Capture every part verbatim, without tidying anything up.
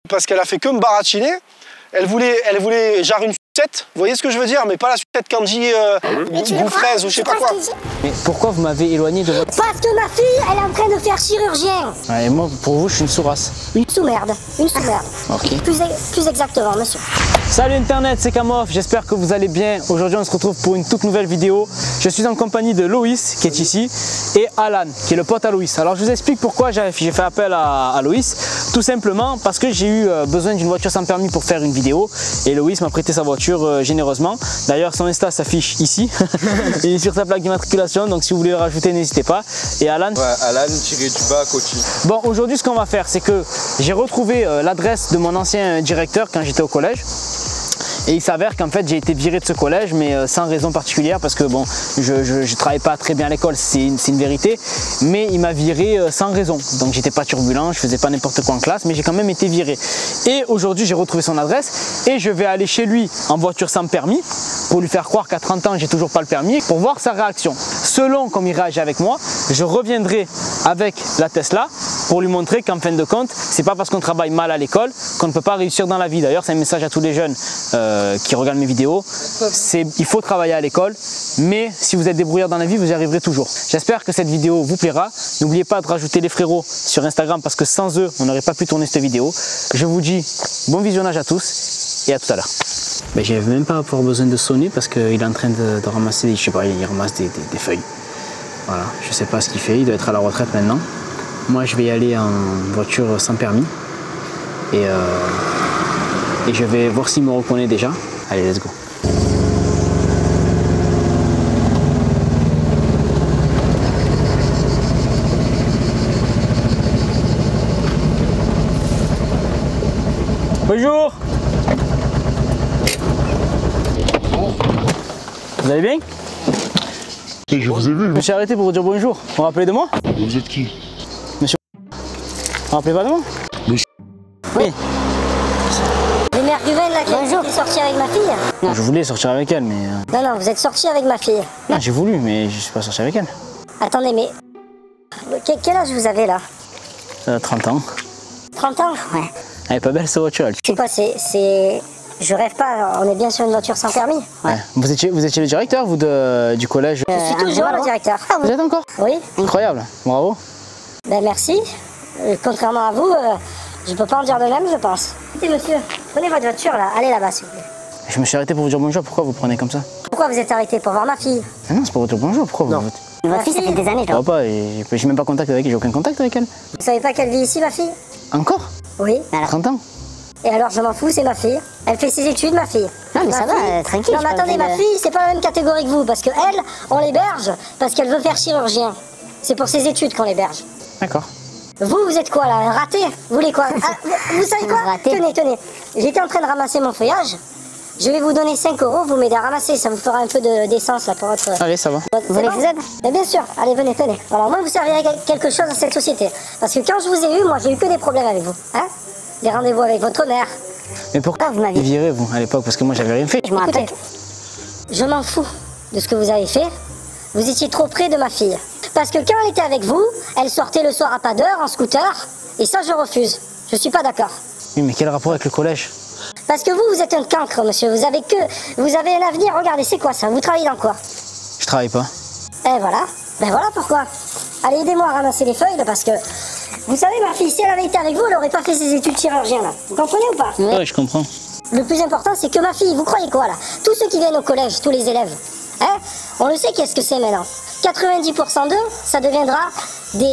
parce qu'elle a fait que me baratiner. Elle voulait, elle voulait genre une sucette, vous voyez ce que je veux dire, mais pas la sucette candy euh, goût fraise ou je sais pas quoi. Mais pourquoi vous m'avez éloigné de votre... Parce que ma fille, elle est en train de faire chirurgien. Ouais, et moi, pour vous, je suis une sous-race. Une sous-merde, une sous-merde. Ok. Plus, plus exactement, monsieur. Salut Internet, c'est Kamof, j'espère que vous allez bien. Aujourd'hui, on se retrouve pour une toute nouvelle vidéo. Je suis en compagnie de Loïs, qui est ici, et Alan, qui est le pote à Loïs. Alors, je vous explique pourquoi j'ai fait appel à, à Loïs. Tout simplement parce que j'ai eu besoin d'une voiture sans permis pour faire une vidéo. Et Loïs m'a prêté sa voiture euh, généreusement. D'ailleurs, son Insta s'affiche ici. Il est sur sa plaque d'immatriculation, donc si vous voulez le rajouter, n'hésitez pas. Et Alan? Ouais, Alan tiré du bas coaching. Bon, aujourd'hui, ce qu'on va faire, c'est que j'ai retrouvé euh, l'adresse de mon ancien directeur quand j'étais au collège. Et il s'avère qu'en fait j'ai été viré de ce collège, mais euh, sans raison particulière, parce que bon, je ne travaille pas très bien à l'école, c'est une, une vérité, mais il m'a viré euh, sans raison. Donc j'étais pas turbulent, je faisais pas n'importe quoi en classe, mais j'ai quand même été viré. Et aujourd'hui j'ai retrouvé son adresse et je vais aller chez lui en voiture sans permis pour lui faire croire qu'à trente ans j'ai toujours pas le permis, pour voir sa réaction. Selon comme il réagit avec moi, je reviendrai avec la Tesla pour lui montrer qu'en fin de compte, c'est pas parce qu'on travaille mal à l'école qu'on ne peut pas réussir dans la vie. D'ailleurs, c'est un message à tous les jeunes euh, qui regardent mes vidéos. Il faut travailler à l'école, mais si vous êtes débrouillard dans la vie, vous y arriverez toujours. J'espère que cette vidéo vous plaira. N'oubliez pas de rajouter les frérots sur Instagram parce que sans eux, on n'aurait pas pu tourner cette vidéo. Je vous dis bon visionnage à tous et à tout à l'heure. Ben, je n'avais même pas avoir besoin de sonner parce qu'il est en train de, de ramasser, je sais pas, il ramasse des, des, des feuilles. Voilà, je sais pas ce qu'il fait, il doit être à la retraite maintenant. Moi, je vais y aller en voiture sans permis et, euh, et je vais voir s'il me reconnaît déjà. Allez, let's go. Bonjour. Vous allez bien? Et je vous ai vu. Je me suis arrêté pour vous dire bonjour. Vous vous rappelez de moi? Vous êtes qui? Monsieur. Vous vous rappelez pas de moi? Monsieur. Oui. Les mères du vin là qui ont sorti avec ma fille. Non. Je voulais sortir avec elle, mais... Non, non, vous êtes sorti avec ma fille. Non, j'ai voulu, mais je suis pas sorti avec elle. Attendez, mais... Quel, quel âge vous avez là? euh, trente ans. trente ans? Ouais. Elle est pas belle cette voiture, elle. C'est quoi, c'est... Je rêve pas, on est bien sur une voiture sans permis. Ouais. Vous, étiez, vous étiez le directeur, vous, de, du collège? Je suis toujours le directeur. Ah, vous êtes encore? Oui. Incroyable, bravo. Ben merci. Euh, contrairement à vous, euh, je peux pas en dire de même, je pense. Écoutez, monsieur, prenez votre voiture là, allez là-bas s'il vous plaît. Je me suis arrêté pour vous dire bonjour, pourquoi vous prenez comme ça? Pourquoi vous êtes arrêté? Pour voir ma fille? Ah non, c'est pour vous dire bonjour, pourquoi non. vous... Votre fille, ça fait des années, je vois pas, j'ai même pas contact avec elle, j'ai aucun contact avec elle. Vous savez pas qu'elle vit ici, ma fille? Encore? Oui. trente ans? Et alors, je m'en fous, c'est ma fille. Elle fait ses études, ma fille. Non, mais ma ça fille... va, euh, tranquille. Non, mais attendez, ma fille, c'est pas la même catégorie que vous, parce que elle, on l'héberge parce qu'elle veut faire chirurgien. C'est pour ses études qu'on l'héberge. D'accord. Vous, vous êtes quoi, là? Un raté? Vous voulez quoi? Ah, vous, vous savez quoi? Raté. Tenez, tenez. J'étais en train de ramasser mon feuillage. Je vais vous donner cinq euros, vous m'aidez à ramasser. Ça vous fera un peu d'essence, là, pour votre... Allez, ça va. Votre... Vous voulez que je vous aide? Mais bien sûr. Allez, venez, tenez. Voilà, au moins, vous servirez quelque chose à cette société. Parce que quand je vous ai eu, moi, j'ai eu que des problèmes avec vous. Hein? Des rendez-vous avec votre mère. Mais pourquoi vous m'avez viré, vous, à l'époque? Parce que moi, j'avais rien fait. Je m'en rappelle. Je m'en fous de ce que vous avez fait. Vous étiez trop près de ma fille. Parce que quand elle était avec vous, elle sortait le soir à pas d'heure en scooter. Et ça, je refuse. Je suis pas d'accord. Oui, mais quel rapport avec le collège? Parce que vous, vous êtes un cancre, monsieur. Vous avez que... Vous avez un avenir. Regardez, c'est quoi ça? Vous travaillez dans quoi? Je travaille pas. Eh voilà. Ben voilà pourquoi. Allez, aidez-moi à ramasser les feuilles, là, parce que... Vous savez, ma fille, si elle avait été avec vous, elle aurait pas fait ses études chirurgien, là. Vous comprenez ou pas? Oui, je comprends. Le plus important, c'est que ma fille, vous croyez quoi, là? Tous ceux qui viennent au collège, tous les élèves, hein? On le sait, qu'est-ce que c'est maintenant? quatre-vingt-dix pour cent d'eux, ça deviendra des...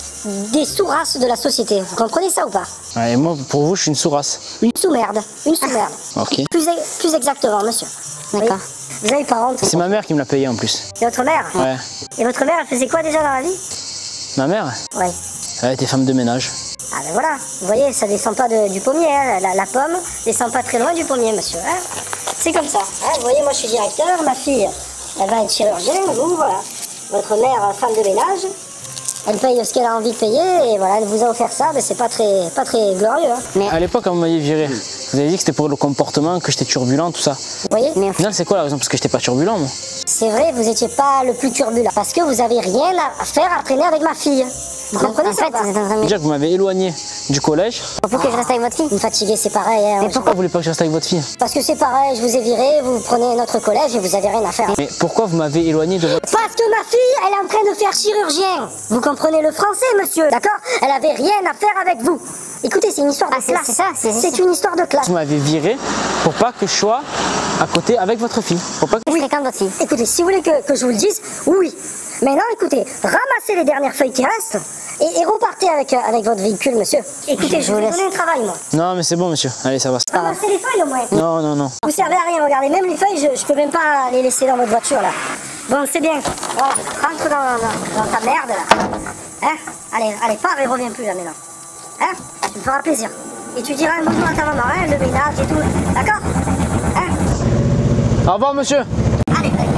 des sous-races de la société. Vous comprenez ça ou pas? Ouais, et moi, pour vous, je suis une sous-race. Une sous-merde. Une sous-merde. Ok. Plus, plus exactement, monsieur. D'accord. Oui. Vous avez pas honte? C'est ma mère qui me l'a payé en plus. Et votre mère? Ouais. Et votre mère, elle faisait quoi déjà dans la vie? Ma mère? Ouais. Elle était femme de ménage. Ah ben voilà, vous voyez, ça descend pas de, du pommier, hein. la, la pomme descend pas très loin du pommier, monsieur. Hein. C'est comme ça. Hein. Vous voyez, moi je suis directeur, ma fille, elle va être chirurgienne, vous, voilà. Votre mère, femme de ménage. Elle paye ce qu'elle a envie de payer et voilà, elle vous a offert ça, mais c'est pas très, pas très glorieux. Hein. Mais à l'époque, quand vous m'aviez viré, vous avez dit que c'était pour le comportement, que j'étais turbulent, tout ça. Vous voyez? Mais au final, c'est quoi la raison? Parce que j'étais pas turbulent, moi. C'est vrai, vous étiez pas le plus turbulent. Parce que vous avez rien à faire à traîner avec ma fille. Vous comprenez ça? Déjà que vous m'avez éloigné du collège. Pour que je reste avec votre fille? Une fatiguée, c'est pareil. Hein, Mais pourquoi vous voulez pas que je reste avec votre fille? Parce que c'est pareil, je vous ai viré, vous prenez notre collège et vous avez rien à faire. Mais pourquoi vous m'avez éloigné de votre... Parce que ma fille, elle est en train de faire chirurgien. Vous comprenez le français, monsieur, d'accord? Elle avait rien à faire avec vous. Écoutez, c'est une histoire de ah, classe. C'est ça, c'est une histoire de classe. Vous m'avez viré pour pas que je sois à côté avec votre fille. Pour pas que... Oui, fréquente votre fille. Écoutez, si vous voulez que, que je vous le dise, oui. Maintenant, écoutez, ramassez les dernières feuilles qui restent et, et repartez avec, euh, avec votre véhicule, monsieur. Écoutez, je, je vous laisse donner un travail, moi. Non, mais c'est bon, monsieur. Allez, ça va. Ramassez les feuilles, au moins. Non, non, non. Vous servez à rien, regardez. Même les feuilles, je, je peux même pas les laisser dans votre voiture, là. Bon, c'est bien. Voilà, rentre dans, dans, dans ta merde, là. Hein? Allez, allez, pars et reviens plus, là, maintenant. Hein? Tu me feras plaisir. Et tu diras un bonjour à ta maman, hein, le ménage et tout. D'accord? Hein? Au revoir, monsieur. Allez, allez,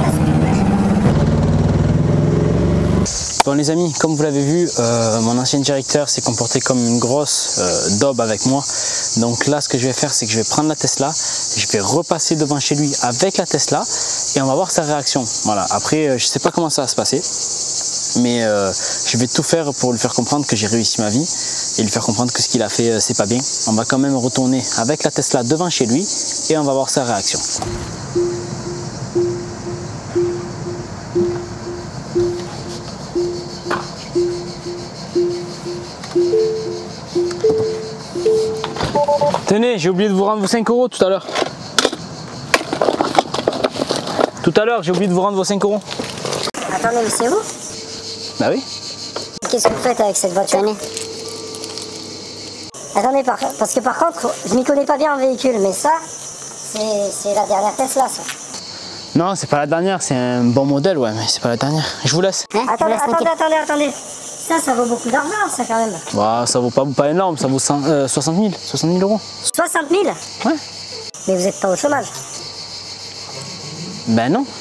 Bon les amis, comme vous l'avez vu, euh, mon ancien directeur s'est comporté comme une grosse euh, daube avec moi. Donc là, ce que je vais faire, c'est que je vais prendre la Tesla, je vais repasser devant chez lui avec la Tesla et on va voir sa réaction. Voilà. Après, euh, je sais pas comment ça va se passer, mais euh, je vais tout faire pour lui faire comprendre que j'ai réussi ma vie et lui faire comprendre que ce qu'il a fait, euh, c'est pas bien. On va quand même retourner avec la Tesla devant chez lui et on va voir sa réaction. Tenez, j'ai oublié de vous rendre vos cinq euros tout à l'heure. Tout à l'heure, j'ai oublié de vous rendre vos cinq euros. Attendez, mais c'est vous? Bah oui. Qu'est-ce que vous faites avec cette voiture? Attendez, par, parce que par contre, je m'y connais pas bien en véhicule, mais ça, c'est la dernière Tesla, ça. Non, c'est pas la dernière, c'est un bon modèle, ouais, mais c'est pas la dernière. Je vous laisse. Hein? Attendez, attendez, attendez, attendez. Ça, ça vaut beaucoup d'argent, ça, quand même. Bah, ça vaut pas, pas énorme, ça vaut cent, euh, soixante mille euros. soixante mille? Ouais. Mais vous êtes pas au chômage? Ben non.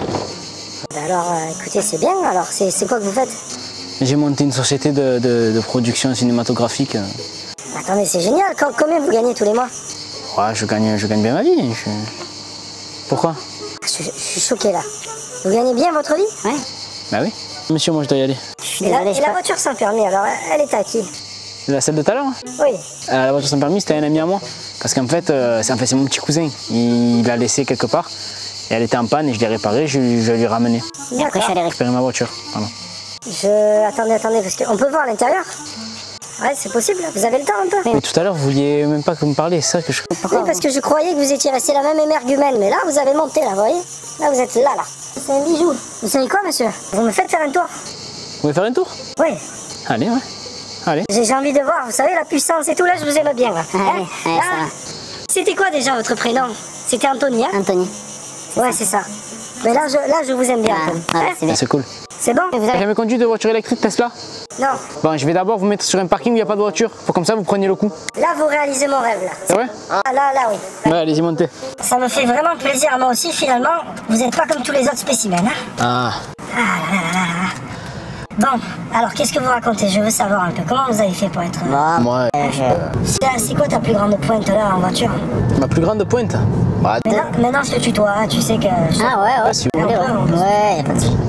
Ben alors, euh, écoutez, c'est bien, alors, c'est quoi que vous faites? J'ai monté une société de, de, de production cinématographique. Attendez, c'est génial, combien vous gagnez tous les mois? Ouais, je gagne, je gagne bien ma vie. Je... Pourquoi? je, je suis choqué, là. Vous gagnez bien votre vie? Ouais. Bah oui. Monsieur, moi je dois y aller. Et la, et la voiture sans permis, alors elle est à qui? La celle de tout à l'heure? Oui. Euh, la voiture sans permis, c'était un ami à moi. Parce qu'en fait, euh, c'est en fait, mon petit cousin. Il l'a laissée quelque part. Et elle était en panne et je l'ai réparée, je, je lui ai ramené. D'accord. Je suis allé récupérer ma voiture. Pardon. Je... Attendez, attendez, parce qu'on peut voir à l'intérieur? Ouais, c'est possible, vous avez le temps un peu? Mais tout à l'heure, vous vouliez même pas que vous me parliez, c'est ça que je... Oui, parce que je croyais que vous étiez resté la même émergumène, mais là, vous avez monté, là, vous voyez? Là, vous êtes là, là. C'est un bijou. Vous savez quoi, monsieur? Vous me faites faire un tour? Vous voulez faire un tour? Oui. Allez, ouais. Allez. J'ai envie de voir, vous savez, la puissance et tout, là, je vous aime bien, là. Hein? Là, c'était quoi, déjà, votre prénom? C'était Anthony, hein? Anthony. Ouais, c'est ça. Mais là, je, là, je vous aime bien, Anthony. Ah, hein? C'est cool. C'est bon? Vous avez jamais conduit de voiture électrique Tesla? Non. Bon, je vais d'abord vous mettre sur un parking où il n'y a pas de voiture. Faut comme ça vous preniez le coup. Là, vous réalisez mon rêve, là. C'est vrai? Ah, là, là, oui. Là. Ouais, allez-y, montez. Ça me fait vraiment plaisir à moi aussi, finalement. Vous n'êtes pas comme tous les autres spécimens, hein? Ah. Ah là là là là. Bon, alors qu'est-ce que vous racontez? Je veux savoir un peu. Comment vous avez fait pour être... Bah, moi, euh, je... C'est quoi ta plus grande pointe, là, en voiture? Ma plus grande pointe? Bah, maintenant, maintenant, je te tutoie, hein, tu sais que... Je... Ah ouais, ouais, si vous voulez, ouais. Ouais, y'a pas de souci.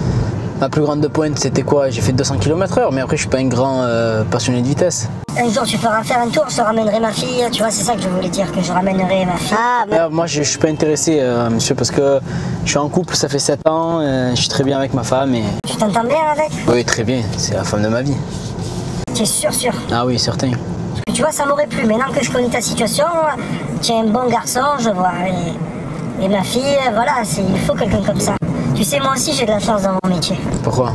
Ma plus grande pointe, c'était quoi? J'ai fait deux cents kilomètres heure, mais après, je suis pas un grand euh, passionné de vitesse. Un jour, tu feras faire un tour, je te ramènerai ma fille, tu vois, c'est ça que je voulais dire, que je ramènerai ma fille. Ah, mais... euh, moi, je, je suis pas intéressé, euh, monsieur, parce que je suis en couple, ça fait sept ans, euh, je suis très bien avec ma femme et... Tu t'entends bien avec? Oui, très bien, c'est la femme de ma vie. Tu es sûr, sûr? Ah oui, certain. Parce que tu vois, ça m'aurait plu, maintenant que je connais ta situation, tu es un bon garçon, je vois, et, et ma fille, voilà, il faut quelqu'un comme ça. Tu sais, moi aussi, j'ai de la chance dans mon métier. Pourquoi?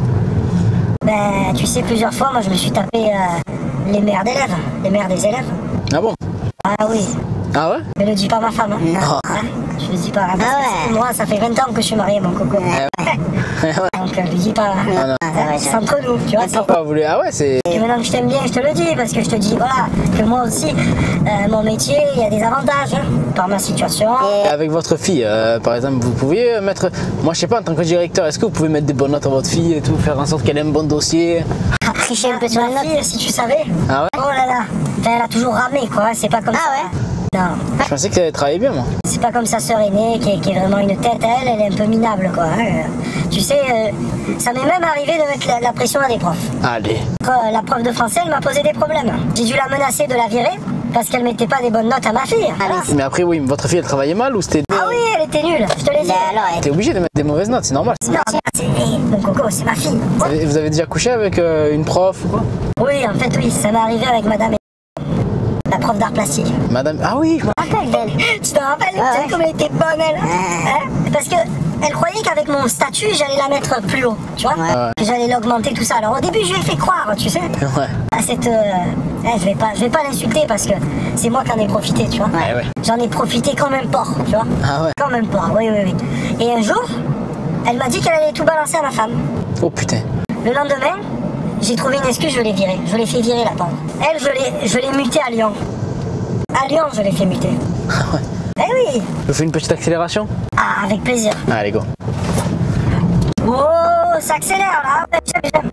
Ben, tu sais, plusieurs fois, moi, je me suis tapé euh, les mères d'élèves, les mères des élèves. Ah bon? Ah oui. Ah ouais? Mais le dis pas à ma femme. Hein. Ah. Hein, je le dis pas. Parce ah ouais. Moi, ça fait vingt ans que je suis marié, mon coco. Ah ouais. Donc, je le dis pas. Non, non. C'est entre nous, tu vois. Pourquoi vous voulez? Ah ouais, c'est. Et maintenant que je t'aime bien, je te le dis, parce que je te dis, voilà, que moi aussi, euh, mon métier, il y a des avantages, hein, par ma situation. Et avec votre fille, euh, par exemple, vous pouviez mettre. Moi, je sais pas, en tant que directeur, est-ce que vous pouvez mettre des bonnes notes à votre fille et tout, faire en sorte qu'elle ait un bon dossier? Tricher un peu sur ma fille, si tu savais. Ah ouais? Oh là là, enfin, elle a toujours ramé, quoi, c'est pas comme ah ça. Ah ouais? Non. Je pensais que ça allait travailler bien, moi. C'est pas comme sa sœur aînée qui est, qui est vraiment une tête, elle, elle est un peu minable, quoi. Hein. Tu sais, euh, ça m'est même arrivé de mettre la, la pression à des profs. Allez. Euh, la prof de français, elle m'a posé des problèmes. J'ai dû la menacer de la virer parce qu'elle mettait pas des bonnes notes à ma fille. Voilà. Mais après, oui, votre fille, elle travaillait mal ou c'était. Ah oui, elle était nulle, je te l'ai dit. Alors, elle... T'es obligé de mettre des mauvaises notes, c'est normal. Non, c'est hey, mon coco, c'est ma fille. Vous avez, vous avez déjà couché avec euh, une prof ou quoi? Oui, en fait, oui, ça m'est arrivé avec madame. La prof d'art plastique. Madame. Ah oui, je me rappelle d'elle. Tu te rappelles? Ah, tu sais comme elle était bonne, elle. Hein? Parce que elle croyait qu'avec mon statut, j'allais la mettre plus haut, tu vois, ouais. Que j'allais l'augmenter, tout ça. Alors au début, je lui ai fait croire, tu sais, ouais. À cette... Euh... Eh, je vais pas, je vais pas l'insulter parce que c'est moi qui en ai profité, tu vois. Ouais, ouais. J'en ai profité comme un porc, tu vois. Ah ouais. Comme un porc, oui, oui, oui. Et un jour, elle m'a dit qu'elle allait tout balancer à ma femme. Oh putain. Le lendemain, j'ai trouvé une excuse, je l'ai virée. Je l'ai fait virer, la pauvre. Elle, je l'ai, je l'ai mutée à Lyon. À Lyon, je l'ai fait muter. Ah ouais. Eh oui. Je fais une petite accélération? Ah, avec plaisir. Allez, go. Oh, ça accélère, là. J'aime, j'aime.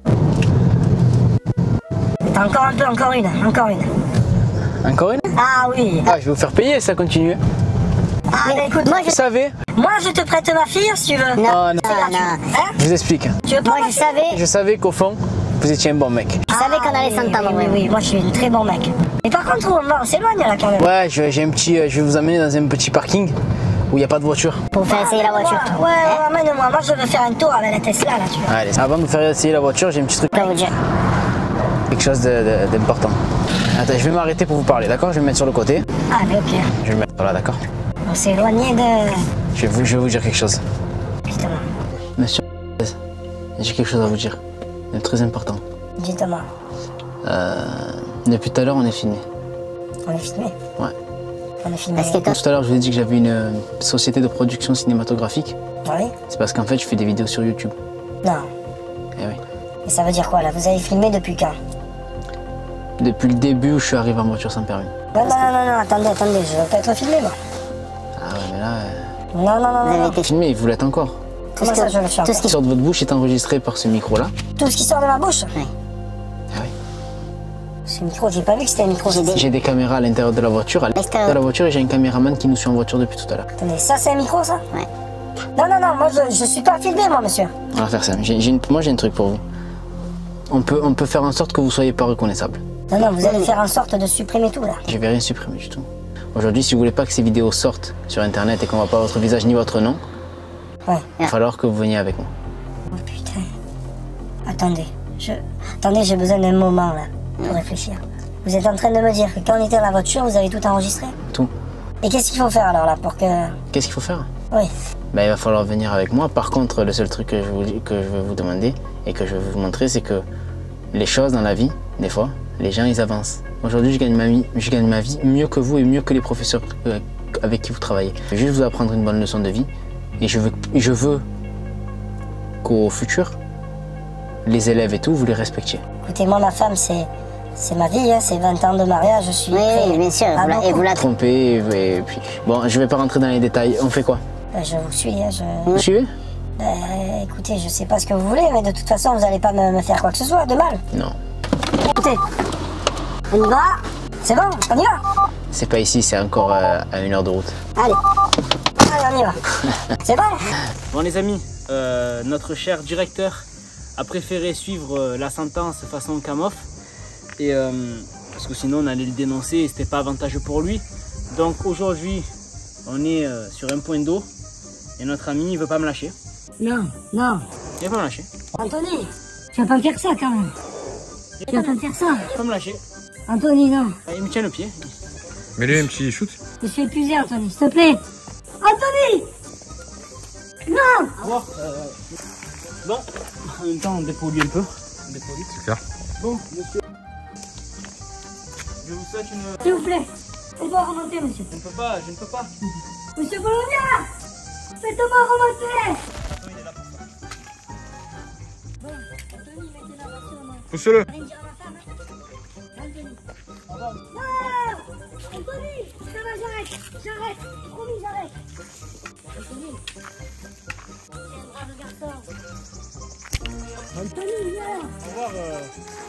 T'as encore un peu, encore une, encore une. Encore une? Ah oui. Ah, je vais vous faire payer, ça continue. Ah, mais écoute, moi je... Vous savez? Moi, je te prête ma fille, si tu veux. Non, oh, non, non. non. Hein? Je vous explique. Tu veux pas? Moi, je savais. Je savais qu'au fond, vous étiez un bon mec. Je savais qu'on allait s'entendre. Oui, oui, oui, moi, je suis un très bon mec. Mais par contre, on s'éloigne, là, quand même. Ouais, j'ai un petit... Je vais vous amener dans un petit parking où il n'y a pas de voiture. Pour faire essayer la voiture. Ouais, ouais, ouais, amène-moi. Moi, je veux faire un tour avec la Tesla, là, tu vois. Allez, avant de vous faire essayer la voiture, j'ai un petit truc. Quoi vous dire? Quelque chose d'important. Attends, je vais m'arrêter pour vous parler, d'accord? Je vais me mettre sur le côté. Ah, mais ok. Je vais me mettre là, d'accord? On s'est éloigné de... Je vais, vous, je vais vous dire quelque chose. Justement. Monsieur, j'ai quelque chose à vous dire. C'est très important. Dites-moi. Euh, depuis tout à l'heure, on est filmé. On est filmé? Ouais. On est filmé. Parce que quand... Tout à l'heure, je vous ai dit que j'avais une société de production cinématographique. Oui. C'est parce qu'en fait, je fais des vidéos sur YouTube. Non. Eh oui. Et ça veut dire quoi, là? Vous avez filmé depuis quand? Depuis le début où je suis arrivé en voiture sans permis. Non, non, non, non, non, attendez, attendez, je veux pas être filmé, moi. Ah ouais, mais là... Euh... Non, non, non, vous non. avez été filmé, vous l'êtes encore. Comment ça, je le fais encore? Tout ce qui sort de votre bouche est enregistré par ce micro-là. Tout ce qui sort de ma bouche? Oui. Ah oui. Ce micro, j'ai pas vu que c'était un micro. J'ai des... des caméras à l'intérieur de la voiture, à l'extérieur de la voiture, et j'ai un caméraman qui nous suit en voiture depuis tout à l'heure. Attendez, ça c'est un micro, ça? Ouais. Non, non, non, moi je, je suis pas filmé, moi, monsieur. On va faire ça. J'ai, j'ai une... Moi, j'ai un truc pour vous. On peut, on peut faire en sorte que vous soyez pas reconnaissable. Non, non, vous allez faire en sorte de supprimer tout, là. Je vais rien supprimer du tout. Aujourd'hui, si vous voulez pas que ces vidéos sortent sur Internet et qu'on voit pas votre visage ni votre nom, ouais. Il va falloir que vous veniez avec moi. Oh putain. Attendez, je... Attendez, j'ai besoin d'un moment, là, pour réfléchir. Vous êtes en train de me dire que quand on était dans la voiture, vous avez tout enregistré? Tout. Et qu'est-ce qu'il faut faire, alors, là, pour que... Qu'est-ce qu'il faut faire? Oui. Ben, il va falloir venir avec moi. Par contre, le seul truc que je, vous, que je vais vous demander et que je vais vous montrer, c'est que les choses dans la vie, des fois, les gens, ils avancent. Aujourd'hui, je gagne ma vie, je gagne ma vie mieux que vous et mieux que les professeurs avec qui vous travaillez. Je vais juste vous apprendre une bonne leçon de vie et je veux, je veux qu'au futur, les élèves et tout, vous les respectiez. Écoutez, moi, ma femme, c'est... C'est ma vie, hein, c'est vingt ans de mariage, je suis... Oui, prêt, bien sûr, vous la, et vous la trompez, et, et puis... Bon, je vais pas rentrer dans les détails, on fait quoi? Ben, je vous suis, hein, je... Vous suivez? Ben, écoutez, je sais pas ce que vous voulez, mais de toute façon, vous allez pas me, me faire quoi que ce soit de mal. Non. Écoutez, on y va? C'est bon, on y va? C'est pas ici, c'est encore euh, à une heure de route. Allez, allez, on y va. C'est bon? Bon les amis, euh, notre cher directeur a préféré suivre euh, la sentence façon Kamoff. Et euh, parce que sinon on allait le dénoncer et c'était pas avantageux pour lui. Donc aujourd'hui on est euh, sur un point d'eau et notre ami il veut pas me lâcher. Non, non. Il veut pas me lâcher. Anthony, tu vas pas me faire ça quand même. Tu vas pas me faire ça. Il veut pas me lâcher. Anthony, non. Il me tient le pied. Mets-lui un petit shoot. Je suis épuisé, Anthony, s'il te plaît. Anthony! Non! Bon, euh, bon, en même temps on dépollue un peu. On dépollue. C'est clair. Bon, monsieur. Je vous souhaite une... S'il vous plaît, On doit remonter, monsieur. Je ne peux pas, je ne peux pas. Monsieur Bologna, faites-moi remonter. Bon, Anthony, mettez la voiture, moi. Pousse-le. Allez me dire à ma femme, hein. Anthony. Non, Anthony, ça va, j'arrête, j'arrête, promis, j'arrête. Anthony, c'est un brave garçon. Anthony, viens. Au revoir. Euh...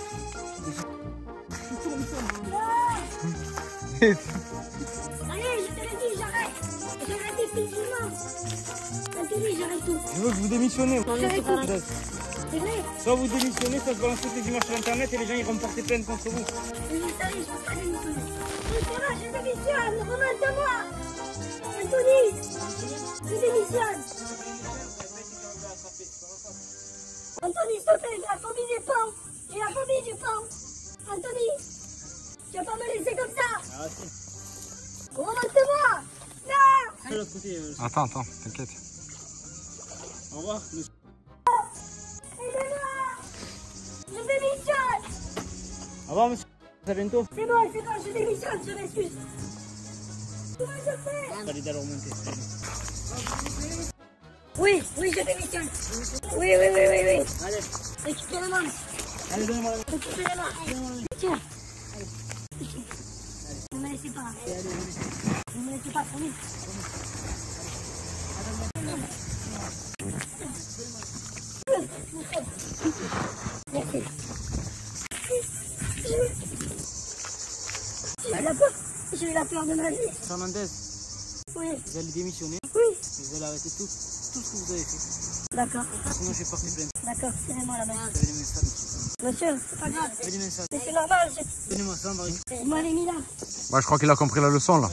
Allez, je te l'ai dit, j'arrête. J'arrête définitivement. Anthony, j'arrête tout. Je veux que vous démissionnez. J'arrête tout. C'est vrai. Soit vous démissionnez, soit je balance toutes les images sur internet et les gens iront me porter plainte contre vous. Mais vous savez, je ne peux pas démissionner. Mais ça va, je démissionne. Remonte-moi. Anthony, je démissionne. Anthony, s'il te plaît, j'ai la phobie des pommes. J'ai la phobie du pomme. Anthony, tu vas pas me laisser comme ça. Ah si. Remonte-moi. Non. De l'autre côté. Euh... Attends, attends, t'inquiète. Au revoir. Monsieur. Aidez-moi. Je démissionne. Au revoir, monsieur. À bientôt. C'est bon, c'est bon, je démissionne, je m'excuse. Comment je fais? Allez, d'aller remonter. Oui, oui, je démissionne. Oui, oui, oui, oui, oui. Allez. Récupérez-moi. Allez, donnez-moi la main. Récupérez-moi. Tiens. Ne me laissez pas. Ne me laissez pas, promis. Merci. J'ai eu la peur. J'ai eu la peur de ma vie. Fernandez, Oui, vous allez démissionner. oui. Et vous allez arrêter tout, tout ce que vous avez fait. D'accord, Sinon, je vais porter plainte. d'accord. Serrez-moi la main. Vous avez les mains sales, monsieur. Monsieur, c'est pas grave. Vous avez les mains sales. Mais c'est normal. je- Donnez-moi ça, Marie. Vous m'avez mis là. Ouais, je crois qu'il a compris la leçon là.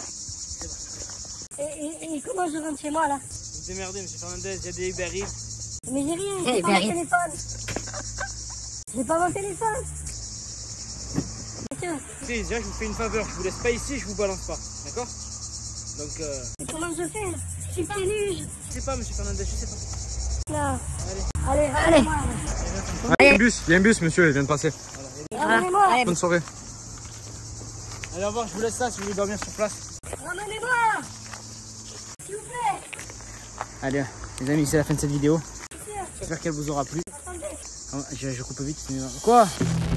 Et, et, et comment je rentre chez moi là? Vous démerdez, monsieur Fernandez. Il y a des Uber Eats. Mais j'ai rien, j'ai Eh, pas mon téléphone. J'ai pas mon téléphone. Monsieur, Écoutez, déjà, je vous fais une faveur. Je vous laisse pas ici, je vous balance pas. D'accord? Donc, euh, mais comment je fais? Je suis pieds nus. je sais pas, monsieur Fernandez, je sais pas. je- Non. Allez. Allez, ramenez-moi. Ah, il y a un bus, il y a un bus, monsieur, il vient de passer. Ramenez-moi. Bonne soirée. Allez, au revoir, je vous laisse ça si vous voulez dormir sur place. Ramenez-moi. S'il vous plaît. Allez, les amis, c'est la fin de cette vidéo. Monsieur, J'espère qu'elle vous aura plu. attendez. Ah, Je, je coupe vite. mais- Quoi?